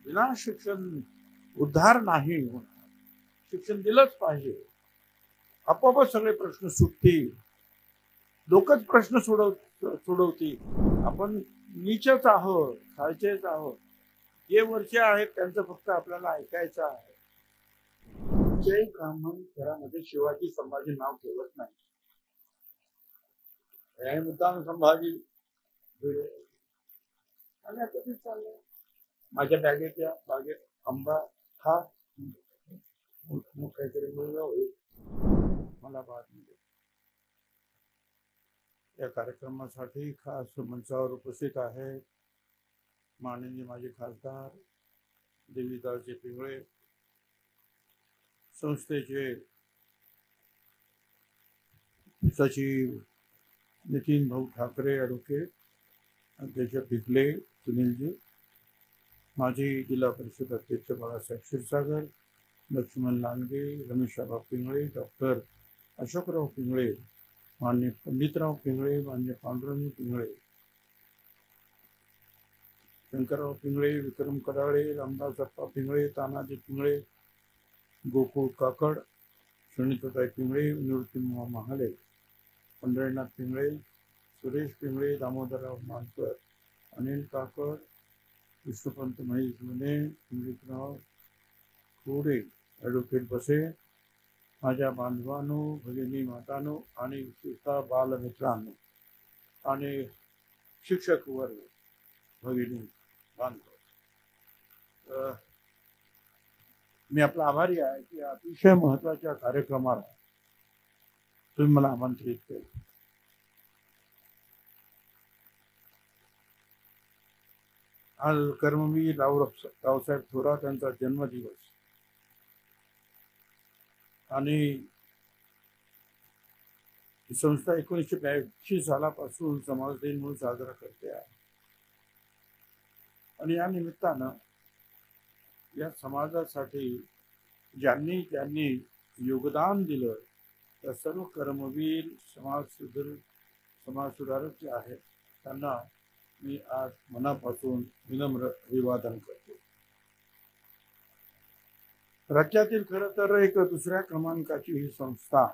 विना शिक्षण उद्धार नाही होणार. शिक्षण दिलंच पाहिजे. आपोआपच सगळे प्रश्न सुटतील. लोकच प्रश्न सोडवतील. आपण नीचच आहोत, खालचेच आहोत. जे वरचे आहेत त्यांचं फक्त आपल्याला ऐकायचं आहे. जय ब्राह्मण घरामध्ये शिवाजी संभाजी नाव ठेवत नाही. हे मुद्दाम संभाजी आणि आता ते चाललंय. माझ्या बागेत आंबा खा, मग काहीतरी मुलगा होईल मला बातमी. या कार्यक्रमासाठी खास मंचावर उपस्थित आहेत माननीय माजी खासदार देवीदासजी पिंगळे, संस्थेचे सचिव नितीन भाऊ ठाकरे ॲडव्होकेट, अध्यक्ष भिकले सुनीलजी, माजी जिल्हा परिषद अध्यक्ष बाळासाहेब क्षीरसागर, लक्ष्मण लांडगे, रमेशराव पिंगळे, डॉक्टर अशोकराव पिंगळे, मान्य पंडितराव पिंगळे, मान्य पांडुरंग पिंगळे, शंकरराव पिंगळे, विक्रम कडाळे, रामदास अप्पा पिंगळे, तानाजी पिंगळे, गोकुळ काकड, सुनीताताई पिंगळे, निवृत्ती महाले, पंढरीनाथ पिंगळे, सुरेश पिंगळे, दामोदरराव मानकर, अनिल काकड, विष्णुपंत महेश मुने, पंडितराव खोडे, ॲडव्होकेट बसे, माझ्या बांधवांनो, भगिनी मातांनो आणि विशेषतः बालमित्रांनो आणि शिक्षक वर्ग भगिनी बांधव, मी आपला आभारी आहे की अतिशय महत्वाच्या कार्यक्रमाला तुम्ही मला आमंत्रित केले. आज कर्मवीर रावसाहेब थोरात यांचा जन्मदिवस आणि ही संस्था 1982 सालापासून समाज दिन म्हणून साजरा करते आहे. आणि या निमित्तानं या समाजासाठी ज्यांनी ज्यांनी योगदान दिलं त्या सर्व कर्मवीर समाज सुधारक जे आहेत त्यांना मी आज मनापासून विनम्र अभिवादन करतो. राज्यातील खरं तर एक दुसऱ्या क्रमांकाची ही संस्था.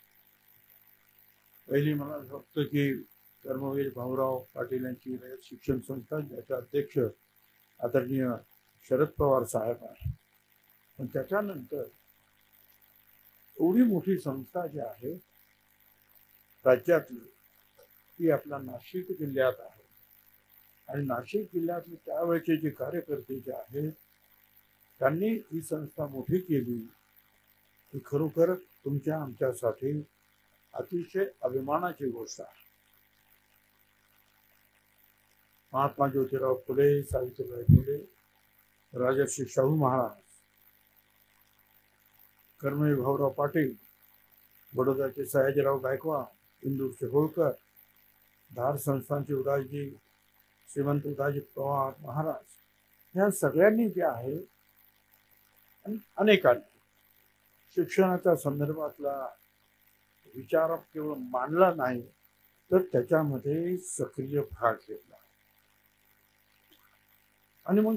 पहिली मला वाटतं की कर्मवीर भाऊराव पाटील यांची रयत शिक्षण संस्था, ज्याचे अध्यक्ष आदरणीय शरद पवार साहेब आहे. पण त्याच्यानंतर एवढी मोठी संस्था जी आहे राज्यातली ती आपल्या नाशिक जिल्ह्यात आहे. आणि नाशिक जिल्ह्यातले त्यावेळेचे जे कार्यकर्ते जे आहेत त्यांनी ही संस्था मोठी केली ही खरोखर तुमच्या आमच्यासाठी अतिशय अभिमानाची गोष्ट आहे. महात्मा ज्योतिराव फुले, सावित्रीबाई फुले, राजर्षी शाहू महाराज, कर्मवीर भाऊराव पाटील, बडोद्याचे सयाजीराव गायकवाड, इंदूरचे होळकर, धार संस्थानचे उदासजी श्रीमंत उदाजी पवार महाराज, ह्या सगळ्यांनी जे आहे अनेकांनी शिक्षणाच्या संदर्भातला विचार केवळ मांडला नाही तर त्याच्यामध्ये सक्रिय भाग घेतला. आणि मग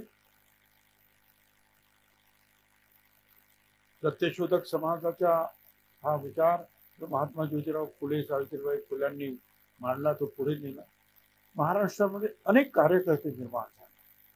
सत्यशोधक समाजाचा हा विचार महात्मा ज्योतिराव फुले, सावित्रीबाई फुल्यांनी मांडला, तो पुढे नेला. महाराष्ट्रामध्ये अनेक कार्यकर्ते निर्माण झाले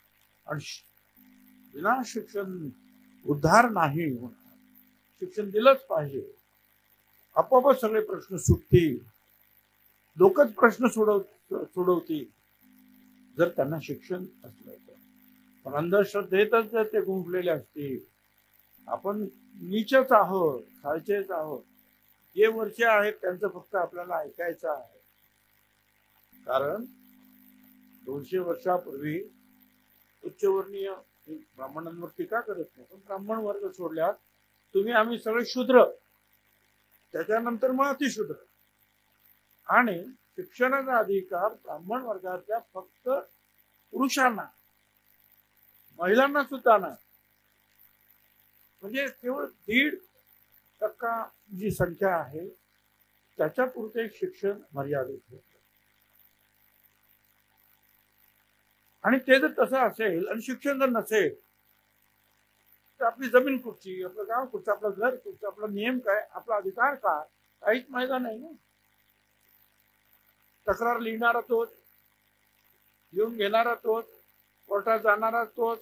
आणि विना शिक्षण उद्धार नाही होणार. शिक्षण दिलंच पाहिजे. आपोआपच सगळे प्रश्न सुटतील. लोकच प्रश्न सोडवतील जर त्यांना शिक्षण असलं तर. पण अंधश्रद्धेतच जर ते गुंफलेले असतील, आपण नीचच आहोत, खालचेच आहोत. जे वरचे आहेत त्यांचं फक्त आपल्याला ऐकायचं आहे. कारण 200 वर्षापूर्वी उच्चवर्णीय ब्राह्मणांवर टीका करत नाही, पण ब्राह्मण वर्ग सोडल्यात तुम्ही आम्ही सगळे शूद्र, त्याच्यानंतर मग अतिशूद्र. आणि शिक्षणाचा अधिकार ब्राह्मण वर्गाच्या फक्त पुरुषांना, महिलांना सुद्धा नाही. म्हणजे केवळ 1.5% जी संख्या आहे त्याच्यापुरते शिक्षण मर्यादित होतं. आणि ते जर तसं असेल आणि शिक्षण जर नसेल आपली जमीन कुठची, आपलं गाव कुठचं, आपलं घर कुठचं, आपला नियम काय, आपला अधिकार काय, काहीच माहिती नाही ना. तक्रार लिहिणारा तोच, लिहून घेणारा तोच, कोर्टात जाणारा तोच,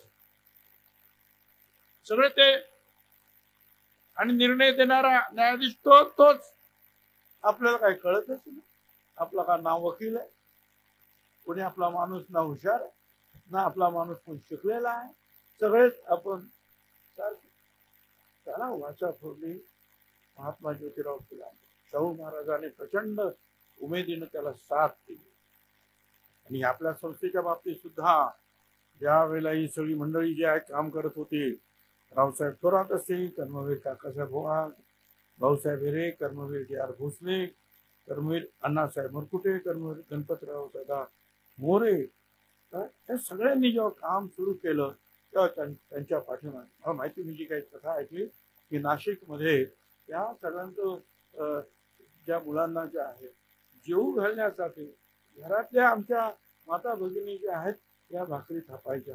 सगळे ते, आणि निर्णय देणारा न्यायाधीश तोच. आपल्याला काही कळतच नाही. आपला का नाव वकील आहे, कोणी आपला माणूस ना हुशार आहे, ना आपला माणूस कोणी शिकलेला आहे, सगळेच आपण सारखे. त्याला वाचा फोडली महात्मा ज्योतिराव फुले. शाहू महाराजांनी प्रचंड उमेदीने त्याला साथ दिली. आणि आपल्या संस्थेच्या बाबतीत सुद्धा ज्या वेळेला ही सगळी मंडळी जी आहे काम करत होती, रावसाहेब थोरात असतील, कर्मवीर काकासाहेब वाघ, भाऊसाहेब हिरे, कर्मवीर D.R. भोसले, कर्मवीर अण्णासाहेब मुरकुटे, कर्मवीर गणपतराव दादा मोरे, त्या सगळ्यांनी जेव्हा काम सुरू केलं तेव्हा त्यांच्या पाठीमागे मला माहिती, मी जी काही कथा ऐकली की नाशिकमध्ये त्या सगळ्यांचं ज्या मुलांना ज्या आहेत जेवू घालण्यासाठी घरातल्या आमच्या माता भगिनी ज्या आहेत त्या भाकरी थापायच्या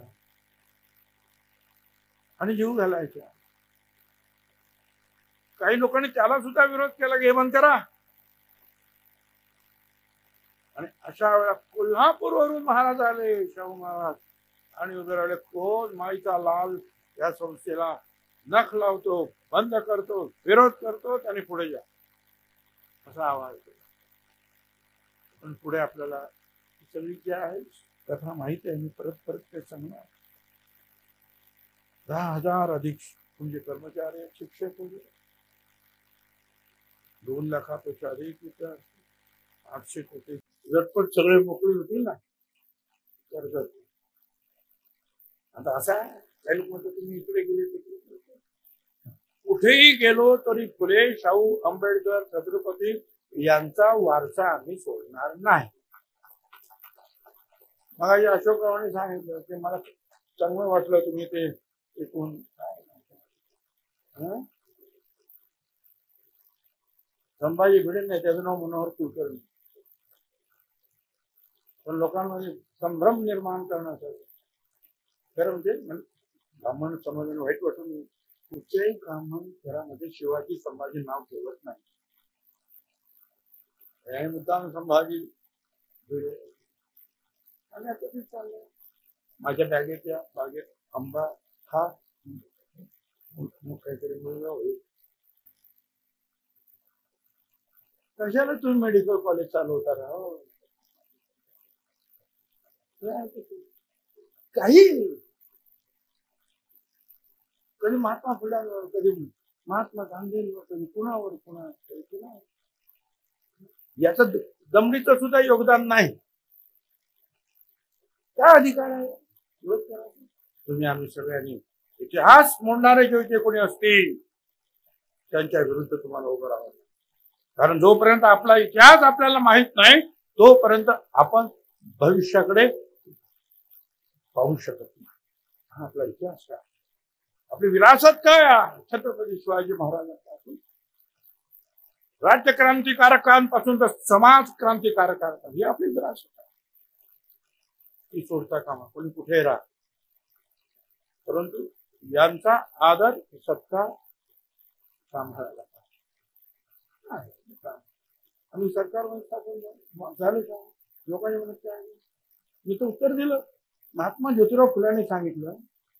आणि जेवू घालायच्या. काही लोकांनी त्याला सुद्धा विरोध केला की हे बंद करा. आणि अशा वेळा कोल्हापूरवरून महाराज आले, शाहू महाराज, आणि उभे राहिले. कोण माईचा लाल या संस्थेला नख लावतो, बंद करतो, विरोध करतो, आणि पुढे जा, असा आवाज केला. पण पुढे आपल्याला सगळी जी आहे कथा माहिती आहे, मी परत ते सांगणार. 10,000 अधिक म्हणजे कर्मचारी, शिक्षक वगैरे, 2 लाखापेक्षा अधिक, 800 कोटी, झटपट सगळे मोकळे होतील ना कर्जात. आता असं आहे, काही लोक म्हणतात तुम्ही इकडे गेले तिकडे, कुठेही गेलो तरी फुले, शाहू, आंबेडकर, छत्रपती यांचा वारसा आम्ही सोडणार नाही. मग अशोकरावांनी सांगितलं की मला चांगलं वाटलं तुम्ही ते ऐकून. संभाजी भिडे नाही, त्याचं नाव मनोहर कुलकर्णी. पण लोकांमध्ये संभ्रम निर्माण करण्यासाठी खरं म्हणजे ब्राह्मण समाजाने वाईट वाटून कुठच्याही ब्राह्मण घरामध्ये शिवाजी संभाजी नाव ठेवत नाही. हे मुद्दाम संभाजी भिडे. आणि आता ते चाललंय माझ्या बॅगेच्या बागेत आंबा खा, मग काहीतरी मुलगा होईल. कशाला तुम्ही मेडिकल कॉलेज चालवता राहा, काही कधी महात्मा फुल्यावर, कधी महात्मा गांधींवर, कधी कुणावर कुणा याचं दमडीचं सुद्धा योगदान नाही. काय अधिकार आहे विरोध करायचा? तुम्ही आम्ही सगळ्यांनी इतिहास मोडणारे जे इथे कोणी असतील त्यांच्या विरुद्ध तुम्हाला उभं राहावं. कारण जोपर्यंत आपला इतिहास आपल्याला माहित नाही तोपर्यंत आपण भविष्याकडे पाहू शकत नाही. हा आपला इतिहास काय, आपली विरासत काय आहे? छत्रपती शिवाजी महाराजांपासून राज्य क्रांतिकारकांपासून तर समाज क्रांतिकारकांपर्यंत ही आपली विरासत आहे. ती सोडता कामा कोणी कुठे राहा, परंतु यांचा आदर सत्कार सांभाळायला पाहिजे. आम्ही सरकारमध्ये टाकून झालं का? लोकांनी म्हणत काय, मी तर उत्तर दिलं. महात्मा ज्योतिराव फुल्यांनी सांगितलं,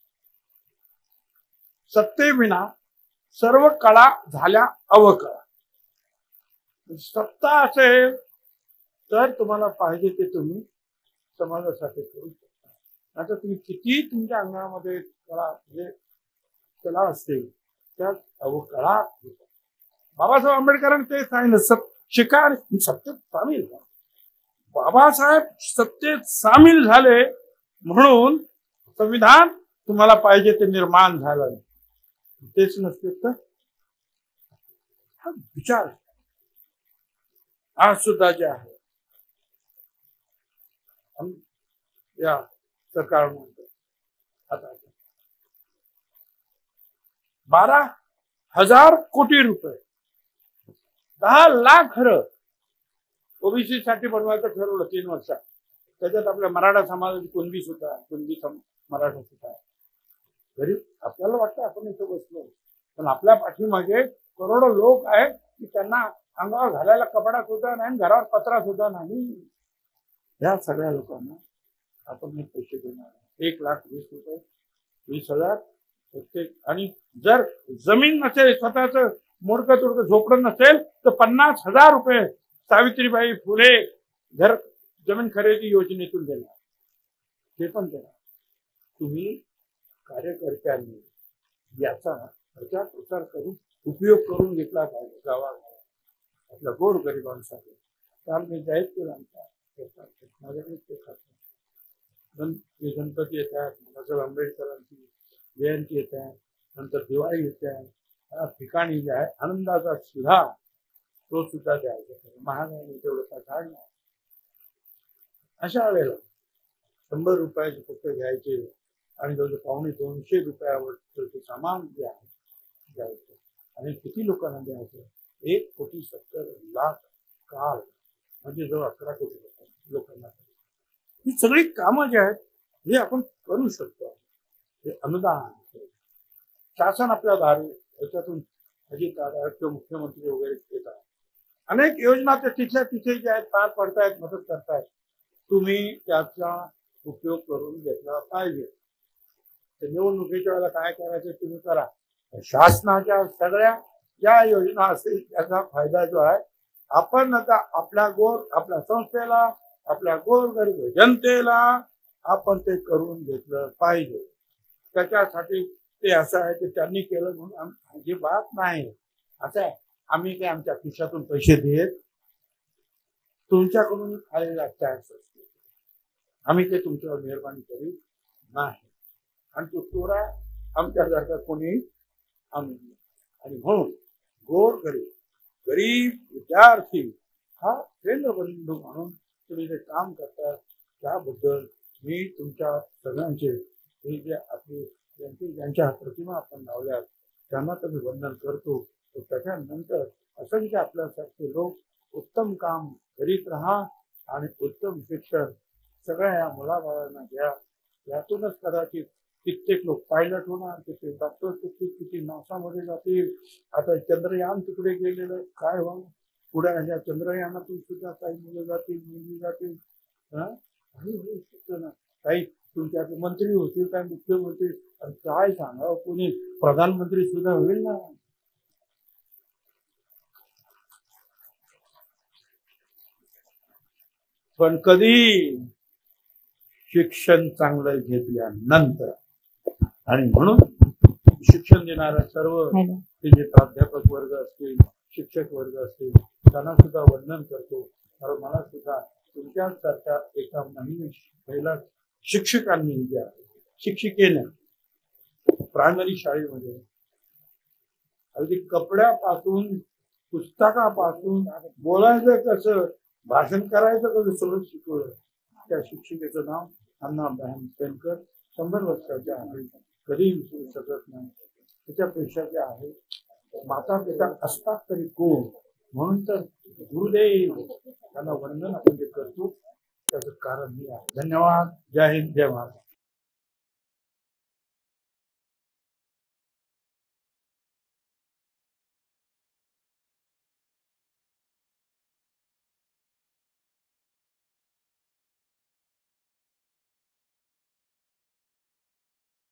सत्तेविना सर्व कळा झाल्या अवकळा. सत्ता असेल तर तुम्हाला पाहिजे ते तुम्ही समाजासाठी करू शकता. आता तुम्ही किती तुमच्या अंगामध्ये कला म्हणजे कला असतील त्यात अवकळा. बाबासाहेब आंबेडकरांनी ते सांगितलं, शिकार सत्तेत सामील झाले. बाबासाहेब सत्तेत सामील झाले म्हणून संविधान तुम्हाला पाहिजे ते निर्माण झालं. तेच नसते तर हा विचार आज सुद्धा जे आहे या सरकार म्हणतो आता 12,000 कोटी रुपये, 10 लाख घरं ओबीसी साठी बनवायचं ठरवलं 3 वर्षात. त्याच्यात आपल्या मराठा समाजाची कुणबी सुद्धा, कुणबी मराठा सुद्धा गरीब आपल्याला वाटतं आपण इथं बसलो, पण आपल्या पाठीमागे करोडो लोक आहेत की त्यांना अंगावर घालायला कपडा सुद्धा नाही, घरावर पत्रा सुद्धा नाही. या सगळ्या लोकांना आपण हे पैसे देणार. 1,20,000, 20,000 प्रत्येक. आणि जर जमीन नसेल, स्वतःच मोडकं तोडकं झोपडं नसेल, तर 50,000 रुपये सावित्रीबाई फुले घर जमीन खरेदी योजनेतून देणार. ते पण देणार. तुम्ही कार्यकर्त्यांनी याचा प्रचार प्रसार करून उपयोग करून घेतला पाहिजे गावागावात आपल्या गोर गरिबांसाठी. काल मी जाहीर केलं माझ्याकडे ते खातं. गणपती येत आहेत, बाबासाहेब आंबेडकरांची जयंती येत आहे, नंतर दिवाळी येते आहे. या ठिकाणी जे आहे आनंदाचा शिधा तो सुद्धा द्यायचा. महागाईने तेवढं काय काढणार. अशा वेळेला 100 रुपयाचे फक्त घ्यायचे आणि जवळ 250 रुपयावर सामान जे आहे द्यायचं. आणि किती लोकांना द्यायचं? 1,70,00,000 काल, म्हणजे जवळ 11 कोटी लोकांना. ही सगळी कामं जी आहेत हे आपण करू शकतो. हे अनुदान शासन आपल्या दारी याच्यातून अजित दादा किंवा मुख्यमंत्री वगैरे येतात. अनेक योजना ते तिथल्या तिथे जे आहेत पार पडतायत, मदत करतायत. तुम्ही त्याचा उपयोग करून घेतला पाहिजे. तर निवडणुकीच्या वेळेला काय करायचं तुम्ही करा. शासनाच्या सगळ्या ज्या योजना असतील त्याचा फायदा जो आहे आपण आता आपल्या संस्थेला, आपल्या गोरगरीब जनतेला आपण ते करून घेतलं पाहिजे. त्याच्यासाठी ते असं आहे की त्यांनी केलं म्हणून अजिबात नाही. असं आहे, आम्ही काय आमच्या खिशातून पैसे देत, तुमच्याकडून आलेला टॅक्स असतो. आम्ही ते तुमच्यावर मेहरबानी करीत नाही. आणि तो चोरा आमच्यासारखा कोणी आम्ही. आणि म्हणून गरीब विद्यार्थी हा केंद्रबंधू म्हणून तुम्ही जे काम करता त्याबद्दल मी तुमच्या सगळ्यांचे हे जे आपले ज्यांच्या प्रतिमा आपण लावल्या त्यांना तर मी वंदन करतो. त्याच्यानंतर असंख्य आपल्यासारखे लोक उत्तम काम करीत राहा आणि उत्तम शिक्षण सगळ्या या मुलाबाळांना द्या. यातूनच कदाचित कित्येक लोक पायलट होणार, कित्येक डॉक्टर किती नासामध्ये जातील. आता चंद्रयान तिकडे गेलेलं काय व्हा पुढे ह्या चंद्रयानातून सुद्धा काही मुलं जातील, मुली जातील. काही तुमच्या मंत्री होतील, काय मुख्यमंत्री, काय सांगा कोणी प्रधानमंत्री सुद्धा होईल ना. पण कधी शिक्षण चांगलं घेतल्यानंतर. आणि म्हणून शिक्षण देणाऱ्या सर्व ते जे प्राध्यापक वर्ग असतील, शिक्षक वर्ग असतील त्यांना सुद्धा वंदन करतो. कारण मला सुद्धा तुमच्यासारख्या एका महिला शिक्षकांनी द्या शिक्षिकेने प्रायमरी शाळेमध्ये अगदी कपड्यापासून पुस्तकापासून बोलायचं कसं, भाषण करायचं कसं सगळं शिकवलं. त्या शिक्षिकेचं नाव अण्णाबेन पेनकर. 100 वर्षाच्या आहे, कधी विसरू शकत नाही. त्याच्यापेक्षा जे आहे माता पिता असतात तरी कोण, म्हणून तर गुरुदेव त्यांना वंदन आपण जे करतो त्याचं कारण हे आहे. धन्यवाद. जय हिंद, जय महाराष्ट्र.